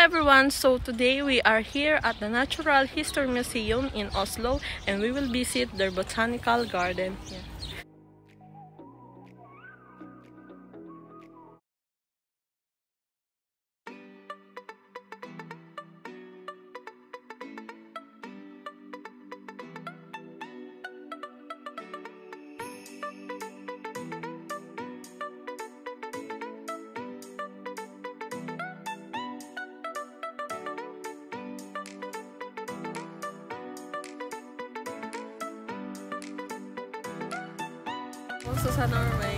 everyone, so today we are here at the Natural History Museum in Oslo and we will visit their botanical garden. Yeah. Oslo Norway.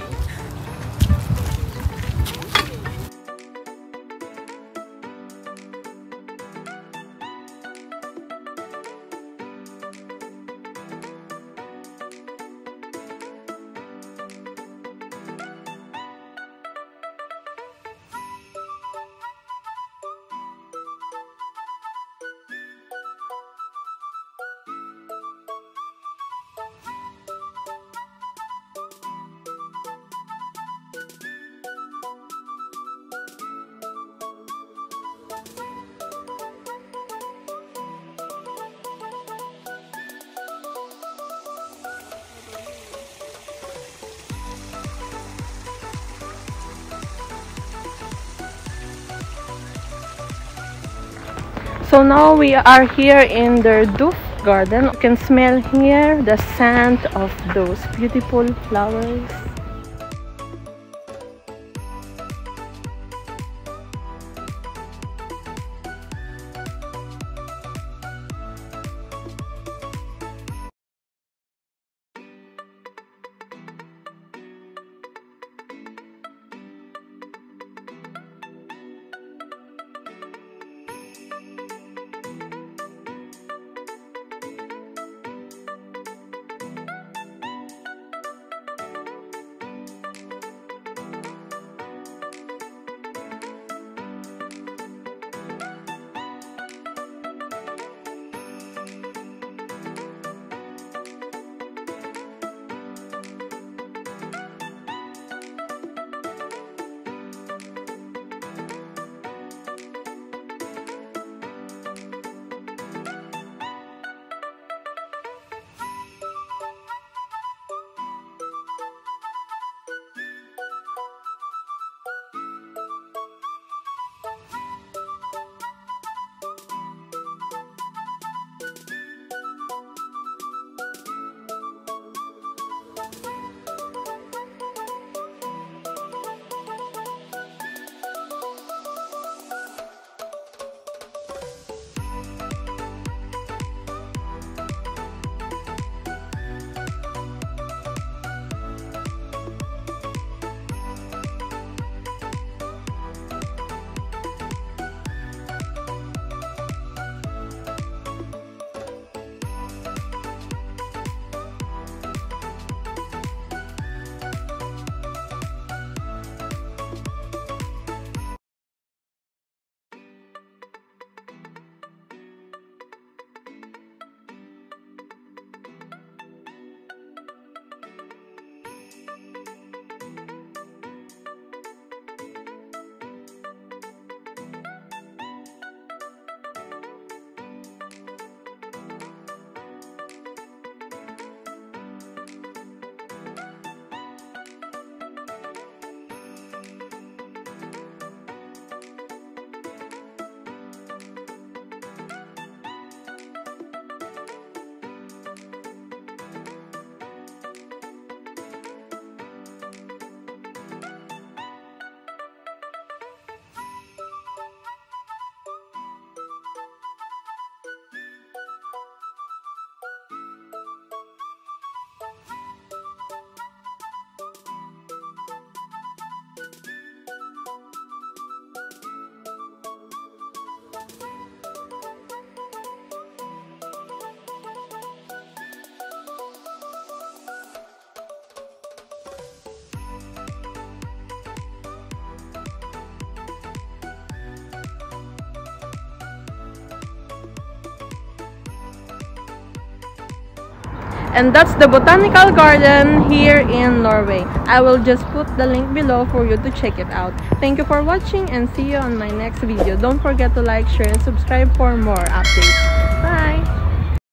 So now we are here in their doof garden. You can smell here the scent of those beautiful flowers. And that's the Botanical Garden here in Norway. I will just put the link below for you to check it out. Thank you for watching and see you on my next video. Don't forget to like, share, and subscribe for more updates. Bye!